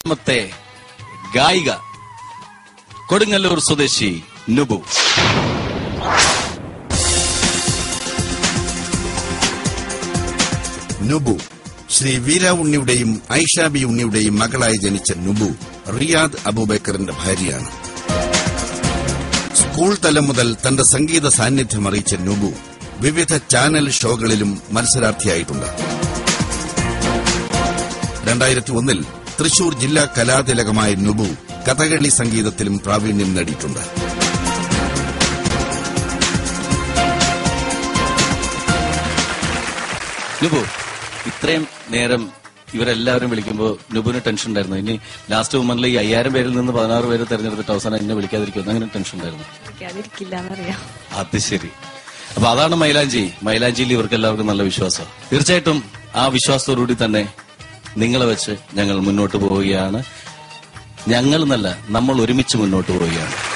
രണ്ടാമത്തെ ഗായിക കൊടുങ്ങല്ലൂർ സ്വദേശി നുബു. നുബു ശ്രീ വീര ഉണ്ണിയുടെയും ഐഷാബി ഉണ്ണിയുടെയും മകളായി ജനിച്ച നുബു റിയാദ് അബൂബക്കറിന്റെ ഭാര്യയാണ്. സ്കൂൾ തലം മുതൽ തന്റെ സംഗീത സാന്നിധ്യം അറിയിച്ച നുബു വിവിധ ചാനൽ ഷോകളിലും മത്സരാർത്ഥിയായിട്ടുണ്ട്. 2001 തൃശൂർ ജില്ലാ കലാതിലകമായ നുബു കഥകളി സംഗീതത്തിലും പ്രാവീണ്യം നേടിയിട്ടുണ്ട്. നുബു, ഇത്രയും നേരം ഇവരെല്ലാവരും വിളിക്കുമ്പോൾ നുബുവിന് ടെൻഷൻ ഉണ്ടായിരുന്നു. ഇനി ലാസ്റ്റ് വുമണിൽ ഈ 5000 പേരിൽ നിന്ന് 16 പേര് തെരഞ്ഞെടുത്തിട്ട് അവസാനം എന്നെ വിളിക്കാതിരിക്കും, അങ്ങനെ ടെൻഷൻ ഉണ്ടായിരുന്നു. അത് ശരി. അപ്പൊ അതാണ് മൈലാഞ്ചിയിൽ ഇവർക്ക് എല്ലാവർക്കും നല്ല വിശ്വാസം. തീർച്ചയായിട്ടും ആ വിശ്വാസത്തോടുകൂടി തന്നെ നിങ്ങളെ വെച്ച് ഞങ്ങൾ മുന്നോട്ട് പോവുകയാണ്. ഞങ്ങൾ എന്നല്ല, നമ്മൾ ഒരുമിച്ച് മുന്നോട്ട് പോവുകയാണ്.